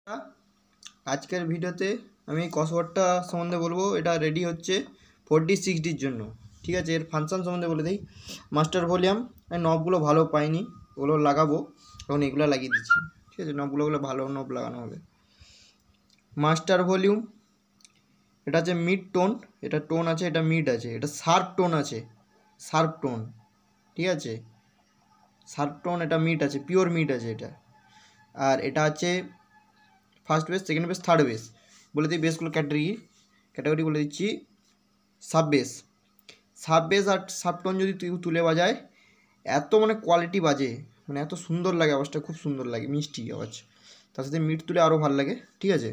আজকের ভিডিওতে আমি কসওয়ার্ডটা সম্বন্ধে বলবো। এটা রেডি হচ্ছে 4060 জন্য, ঠিক আছে। এর ফাংশন সম্বন্ধে বলে দিই। মাস্টার ভলিউম, নবগুলো ভালো পাইনি, ওগুলো লাগাবো, এখন এগুলো লাগিয়ে দিচ্ছি, ঠিক আছে। নবগুলো ভালো নব লাগানো হবে। মাস্টার ভলিউম, এটা আছে মিড টোন, এটা টোন আছে, এটা মিড আছে, এটা শার্প টোন আছে, শার্প টোন, ঠিক আছে। শার্প টোন, এটা মিড আছে, পিওর মিড আছে এটা। আর এটা আছে first bass, second bass, third bass. বলে দিই বেসগুলো ক্যাটাগরি বলে দিচ্ছি। সাব বেস আর সাব টোন যদি তুলে বাজায় এত কোয়ালিটি বাজে, এত সুন্দর লাগে, আওয়াজটা খুব সুন্দর লাগে, মিষ্টি আওয়াজ। তার সাথে মিড তুলে আরও ভালো লাগে, ঠিক আছে।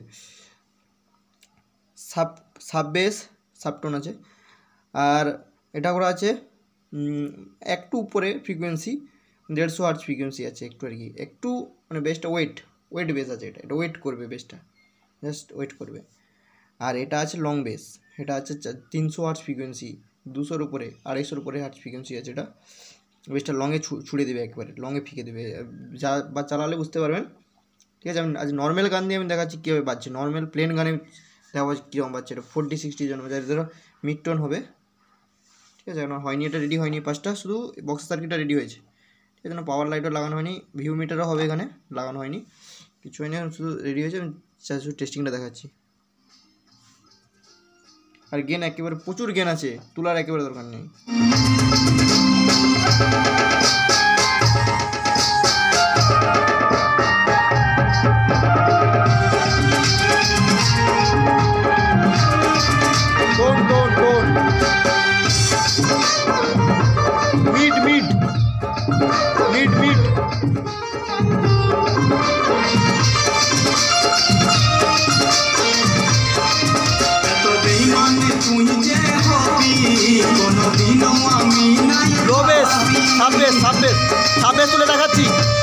সাব বেস, সাব টোন আছে। আর এটা করা আছে একটু উপরে ফ্রিকোয়েন্সি, 150 হার্জ ফ্রিকোয়েন্সি আছে, একটু আর কি, একটু বেসটা ওয়েট বেস আছে, এটা ওয়েট করবে, বেসটা জাস্ট ওয়েট করবে। আর এটা আছে লং বেস, এটা আছে 300 হার্জ ফ্রিকোয়েন্সি, 200-র উপরে 250-র উপরে হার্জ ফ্রিকোয়েন্সি আছে। এটা বেসটা লংয়ে ছুড়ে দেবে, একবারে লংয়ে ফিকে দেবে, বা চালালে বুঝতে পারবেন, ঠিক আছে। আমি আজ নর্মাল গান দিয়ে আমি দেখাচ্ছি কীভাবে বাজছে, নর্মাল প্লেন গানে দেখা কীরকম বাজছে। এটা 4060 জন্য যাদের মিড টোন হবে, ঠিক আছে। এখন হয়নি, এটা রেডি হয়নি, পাঁচটা শুধু বক্স সার্কিটটা রেডি হয়েছে, ঠিক আছে। পাওয়ার লাইটও লাগানো হয়নি, ভিউ মিটারও হবে, এখানে লাগানো হয়নি, কিছু হয়নি, শুধু রেডি হয়েছে। আমি শুধু টেস্টিংটা দেখাচ্ছি। আর গেন একেবারে প্রচুর গেন আছে, তোলার একেবারে দরকার নেই। Mid low bass, sub bass তুলে দেখাচ্ছি।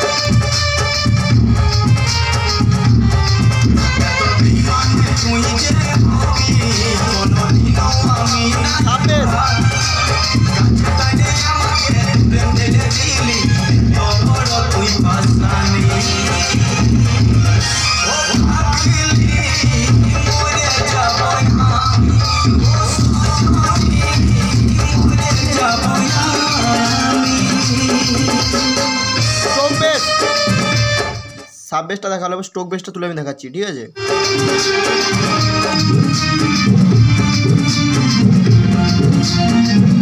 সাব বেসটা দেখালো, স্ট্রোক বেসটা তুলে আমি দেখাচ্ছি, ঠিক আছে।